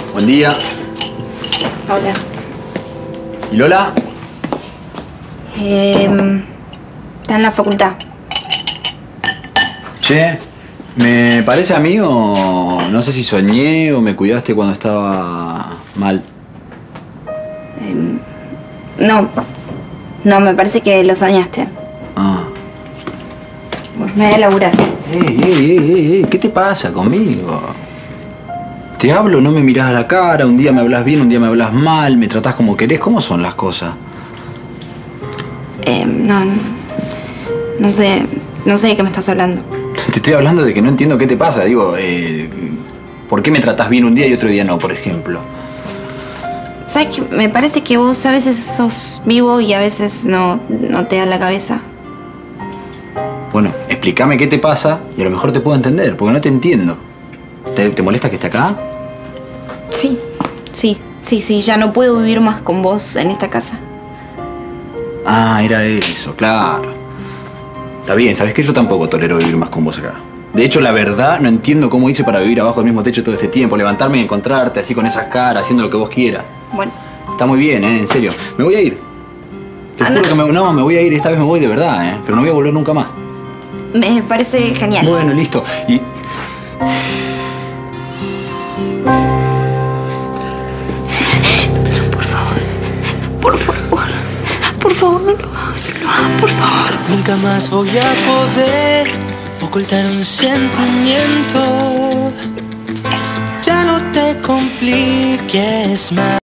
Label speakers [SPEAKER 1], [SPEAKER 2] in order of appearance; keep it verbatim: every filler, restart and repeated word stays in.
[SPEAKER 1] Buen día.
[SPEAKER 2] Hola.
[SPEAKER 1] ¿Y Lola?
[SPEAKER 2] Eh, está en la facultad.
[SPEAKER 1] Che, ¿me parece a mí o no sé si soñé o me cuidaste cuando estaba mal?
[SPEAKER 2] Eh, no. No, me parece que lo soñaste.
[SPEAKER 1] Ah.
[SPEAKER 2] Pues me voy a laburar.
[SPEAKER 1] Ey, ey, ey, ey, ey, ¿qué te pasa conmigo? Te hablo, no me mirás a la cara, un día me hablas bien, un día me hablas mal, me tratás como querés. ¿Cómo son las cosas?
[SPEAKER 2] Eh, no, no. No sé. No sé de qué me estás hablando.
[SPEAKER 1] Te estoy hablando de que no entiendo qué te pasa. Digo, eh, ¿por qué me tratás bien un día y otro día no, por ejemplo?
[SPEAKER 2] ¿Sabes qué? Me parece que vos a veces sos vivo y a veces no, no te da la cabeza.
[SPEAKER 1] Bueno, explícame qué te pasa y a lo mejor te puedo entender, porque no te entiendo. ¿Te, te molesta que esté acá?
[SPEAKER 2] Sí, sí, sí, sí. Ya no puedo vivir más con vos en esta casa.
[SPEAKER 1] Ah, era eso, claro. Está bien, ¿sabes qué? Yo tampoco tolero vivir más con vos acá. De hecho, la verdad, no entiendo cómo hice para vivir abajo del mismo techo todo este tiempo. Levantarme y encontrarte así con esa cara, haciendo lo que vos quieras.
[SPEAKER 2] Bueno.
[SPEAKER 1] Está muy bien, ¿eh? En serio. Me voy a ir. Te
[SPEAKER 2] Anda.
[SPEAKER 1] juro que me, no, me voy a ir. Esta vez me voy de verdad, ¿eh? Pero no voy a volver nunca más.
[SPEAKER 2] Me parece genial.
[SPEAKER 1] Bueno, listo. Y...
[SPEAKER 2] No, por favor. Por favor. Por favor, no lo hagas, no lo hagas, por favor.
[SPEAKER 3] Nunca más voy a poder ocultar un sentimiento. Ya no te compliques más.